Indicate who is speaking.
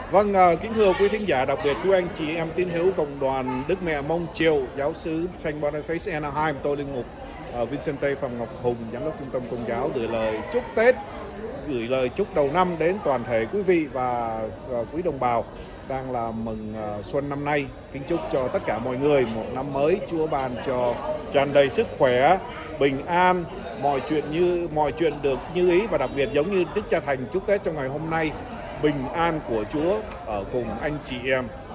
Speaker 1: Vâng, kính thưa quý thính giả, đặc biệt quý anh chị em tín hữu cộng đoàn Đức Mẹ Mông Triều, giáo sứ Saint Boniface Anaheim, tôi linh mục Vincente Phạm Ngọc Hùng, giám đốc trung tâm công giáo, gửi lời chúc Tết, gửi lời chúc đầu năm đến toàn thể quý vị và quý đồng bào đang là mừng xuân năm nay. Kính chúc cho tất cả mọi người một năm mới Chúa ban cho tràn đầy sức khỏe, bình an, mọi chuyện được như ý, và đặc biệt giống như Đức Cha Thành chúc Tết trong ngày hôm nay, bình an của Chúa ở cùng anh chị em.